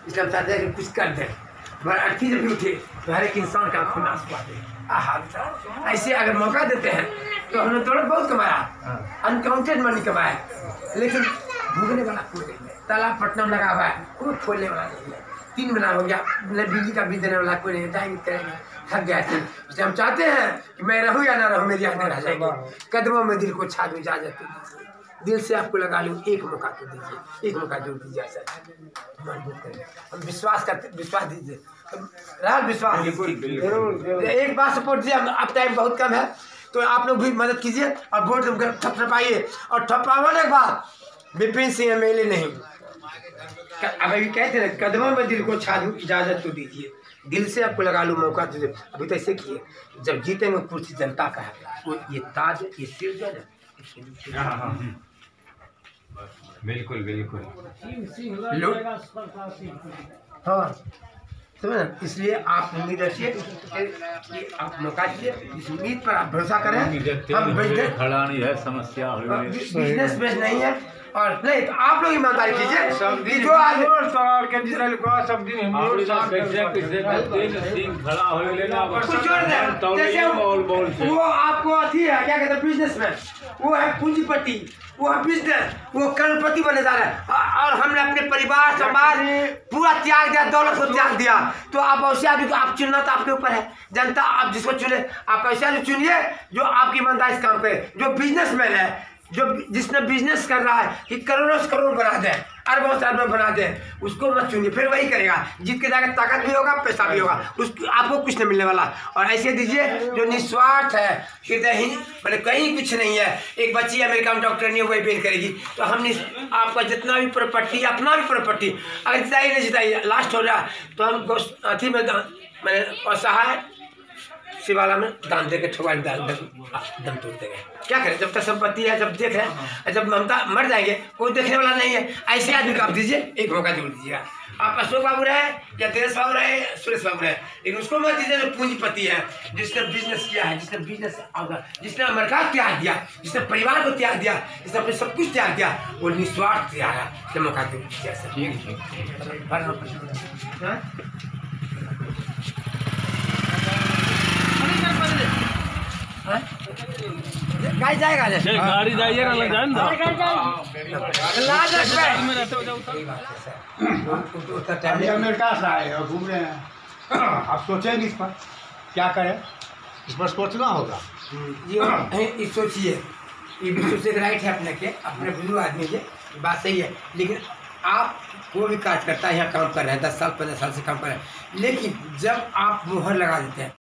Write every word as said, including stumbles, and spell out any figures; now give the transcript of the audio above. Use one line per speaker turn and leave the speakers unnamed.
इसलिए हम चाहते हैं कि कुछ कर दें। हमारे अर्थी जब भी उठे तो हर एक इंसान का खुद आंसू आते हैं। ऐसे अगर मौका देते हैं तो हमने दौलत बहुत कमाया, अनकाउंटेड मनी कमाया, लेकिन भूगने वाला कोई नहीं है। तालाब पटना में लगा हुआ है, कोई खोलने वाला नहीं है। तीन महीना हो गया, बिजली का बिल देने वाला कोई नहीं, टाइम करेंगे, थक गए थे। इसलिए हम चाहते हैं कि मैं रहूँ या ना रहूँ, मेरी आगे रह जाएंगे। कदमों में दिल को छा दूँ, इजाजत तो दीजिए, दिल से आपको लगा लूँ, एक मौका तो दीजिए, एक मौका जरूर दीजिए सर। मजबूत करेंगे, हम विश्वास करते, विश्वास दीजिए, रहा विश्वास। एक बात सपोर्ट दीजिए, अब टाइम बहुत कम है तो आप लोग भी मदद कीजिए और वोट थप थपाइए। और थपाने के बाद Vipin Singh M L A नहीं, अब अभी कहते हैं कदमों में दिल को छा दूँ, इजाजत तो दीजिए, दिल से आपको लगा लूँ, मौका दीजिए। अभी तो ऐसे किए, जब जीतेंगे कुर्सी जनता का है, वो ये ताज ये सिर जो है
बिल्कुल बिल्कुल
हाँ समझ। इसलिए आप उम्मीद रखिए कि आप मौका दीजिए, इस उम्मीद पर आप भरोसा करें। हम बिजनेस
खड़ा नहीं है, समस्या
बिजनेस बेस नहीं है और नहीं तो आप लोग ईमानदारी कीजिए। जो आज वो आपको अथी है, क्या कहते हैं, बिजनेसमैन, वो है पूंजीपति, वो है बिजनेस, वो करोड़पति बने जा रहे हैं। और हमने अपने परिवार समाज पूरा त्याग दिया, दौलत को त्याग दिया। तो आप ऐसे आदमी को आप चुनना तो आपके ऊपर है, जनता आप जिसको चुने, आप ऐसे आदमी चुनिए जो आपकी ईमानदारी इस काम पे, जो बिजनेसमैन है, जो जिसने बिजनेस कर रहा है कि करोड़ों से करोड़ बना दे, अरबों से अरबों बना दे, उसको मत चुनिए। फिर वही करेगा, जीत के जाकर ताकत भी होगा, पैसा भी होगा, उस आपको कुछ नहीं मिलने वाला। और ऐसे दीजिए जो निस्वार्थ है, हृदयहीन, मतलब कहीं कुछ नहीं है। एक बच्ची अमेरिका में डॉक्टर नहीं है, वही बेल करेगी। तो हमने आपका जितना भी प्रॉपर्टी, अपना भी प्रॉपर्टी अगर जिताइए नहीं जिताइए, लास्ट हो रहा तो हम अथी में मैंने असहाय शिवाला में दान दे के ठोका दम दम तोड़ देंगे। क्या करें, जब तक संपत्ति है, जब देख रहे हैं, जब ममता मर जाएंगे कोई देखने वाला नहीं है। ऐसे आदमी को आप दीजिए, एक मौका जरूर दीजिएगा। आप अशोक बाबू रहे या तेज बाबू रहे, सुरेश बाबू रहे, लेकिन उसको मत दीजिए जो पूंजीपति है, जिसने बिजनेस किया है, जिसने बिजनेस जिसने अमेरिका त्याग दिया, जिसने परिवार को त्याग दिया, जिसने अपने सब कुछ त्याग दिया, वो निस्वार्थ त्याग है। इसलिए मौका जरूर दीजिए। गाड़ी जाएगा,
गाड़ी जाइए ना, जाए ना
अमेरिका से आए और घूम रहे हैं। आप सोचेंगे इस पर क्या करें, इस पर सोचना होगा।
ये सोचिए, ये भी सोचने का राइट है अपने के, अपने बुजुर्ग आदमी के, बात सही है। लेकिन आप वो भी काज करता है, यहाँ काम कर रहे हैं, दस साल पंद्रह साल से काम कर रहे हैं, लेकिन जब आप मुहर लगा देते हैं